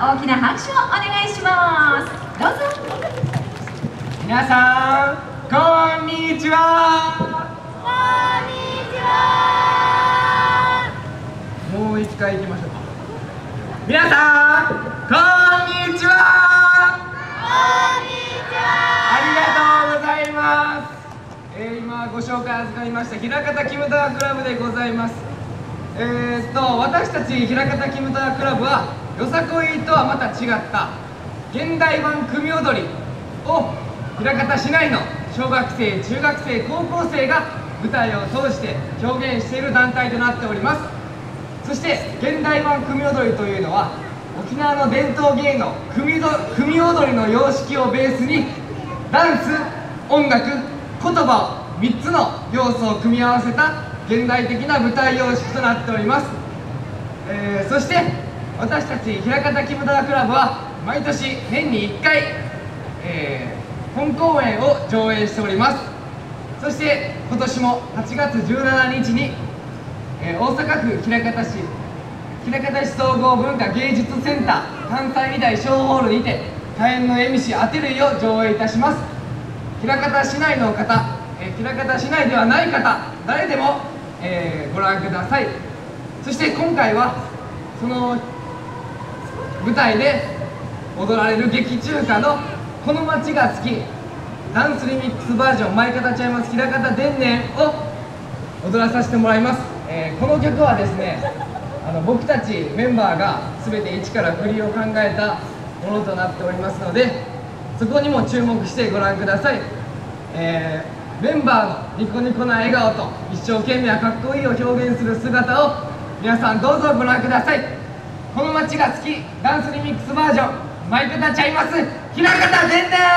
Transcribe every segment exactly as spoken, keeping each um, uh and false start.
大きな拍手をお願いします。どうぞ。 皆さんこんにちは。 こんにちは。 もう一回行きましょうか。皆さんこんにちは。 こんにちは。 ありがとうございます。えー、今ご紹介預かりました枚方キムタワクラブでございます。えー、っと私たち枚方キムタワクラブはよさこいとはまた違った現代版組踊りを枚方市内の小学生、中学生、高校生が舞台を通して表現している団体となっております。そして現代版組踊りというのは沖縄の伝統芸能組ど組踊りの様式をベースにダンス、音楽、言葉をみっつの要素を組み合わせた現代的な舞台様式となっております。えー、そして私たち枚方キムタワクラブは毎年年にいっかい、えー、本公演を上演しております。そして今年もはちがつじゅうしちにちに、えー、大阪府枚方市枚方市総合文化芸術センター関西美大小ホールにて大変の絵師あてるいを上映いたします。枚方市内の方、えー、枚方市内ではない方誰でも、えー、ご覧ください。そして今回はその舞台で踊られる劇中歌の「この街が好き」ダンスリミックスバージョン「舞方ちゃいます枚方伝年」を踊らさせてもらいます。えー、この曲はですねあの僕たちメンバーが全て一から振りを考えたものとなっておりますのでそこにも注目してご覧ください。えー、メンバーのニコニコな笑顔と一生懸命かっこいいを表現する姿を皆さんどうぞご覧ください。この街が好きダンスリミックスバージョン舞方ちゃいます枚方伝年。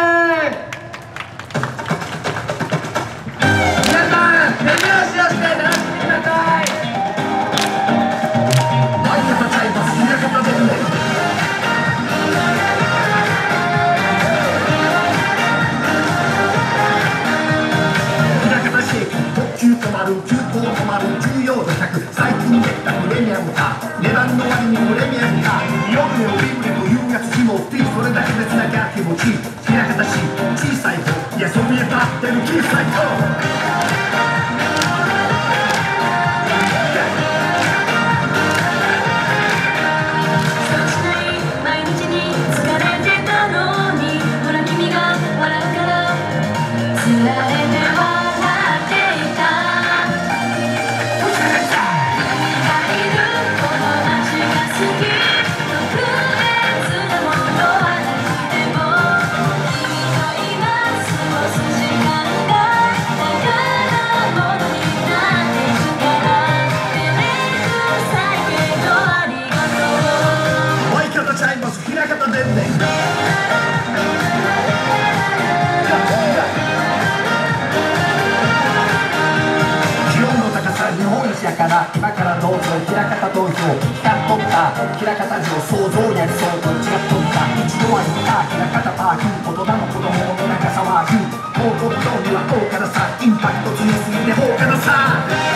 皆さん手拍子をして楽しんでください。舞方ちゃいます枚方伝年。急止まる、急行止まる、重要度ひゃく最近できたプレミアムか値段の割にプレミアムか夜のビブレというやつ気持ちそれだけでつなが気持ち枚方市小さい子いやそびえ立ってる小さい子今からどうぞ枚方投票光っとった枚方城想像や理想と違っとった一度は行った枚方パーク大人の子供の中騒ぐ高校興味は高からさインパクト強すぎて放火ださ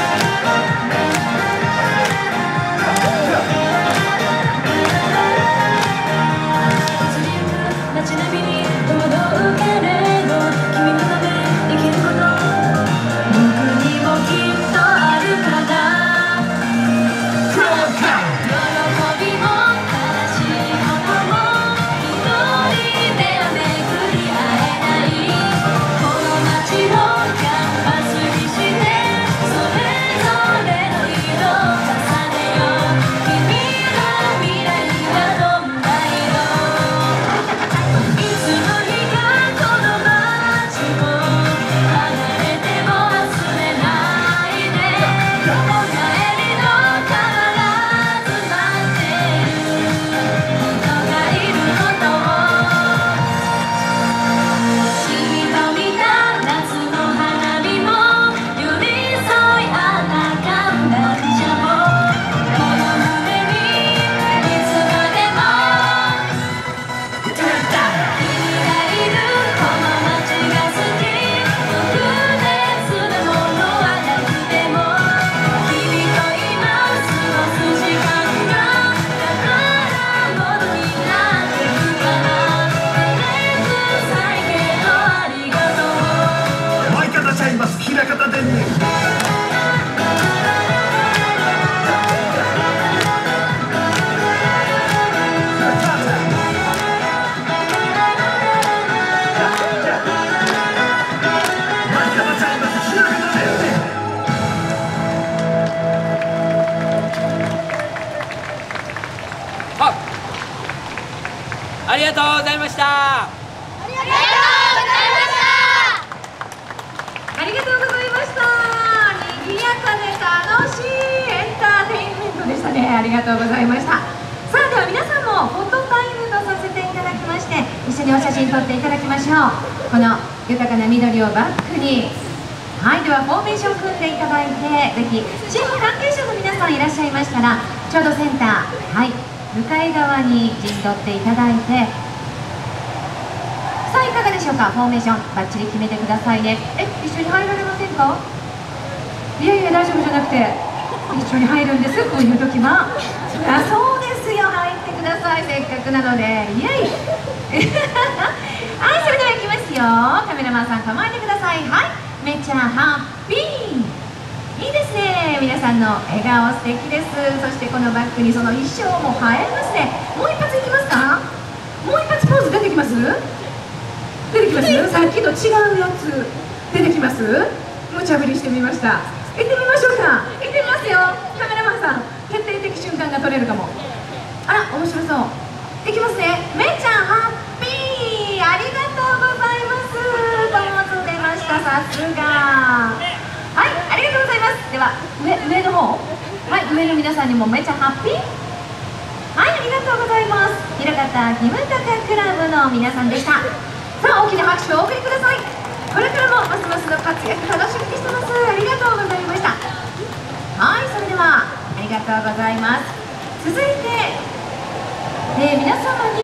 街並みに戸惑うけれど君のため生きること僕にもきっとあるからそありがとうございました。 ありがとうございました。 ありがとうございました。賑やかで楽しいエンターテインメントでしたね。ありがとうございました。さあでは皆さんもフォトタイムとさせていただきまして、一緒にお写真撮っていただきましょう。この豊かな緑をバックに、はい、ではフォーメーション組んでいただいて、ぜひチーム関係者の皆さんいらっしゃいましたら、ちょうどセンター、はい、向かい側に陣取っていただいて、さあいかがでしょうか。フォーメーションバッチリ決めてくださいね。え、一緒に入られませんか。いやいや大丈夫じゃなくて、一緒に入るんです。こういう時はあ、そうですよ、入ってください、せっかくなので。イエイはい、それではいきますよ。カメラマンさん構えてください。はい、めっちゃハッピー、いいですね。皆さんの笑顔素敵です。そしてこのバッグにその衣装も映えますね。もう一発いきますか。もう一発ポーズ出てきます。出てきます。さっきと違うやつ出てきます。無茶ぶりしてみました。行ってみましょうか。行ってみますよ。カメラマンさん、決定的瞬間が撮れるかも。あら、面白そう。いきますね。めっちゃハッピー、ありがとうございます。ポーズ出ました。さすが。はい、ありがとうございます。では上上の方、はい、上の皆さんにもめっちゃハッピー。はい、ありがとうございます。平方キムタカクラブの皆さんでした。さあ、大きな拍手をお送りください。これからもますますの活躍楽しみにしてます。ありがとうございました。はい、それではありがとうございます。続いて、えー、皆様に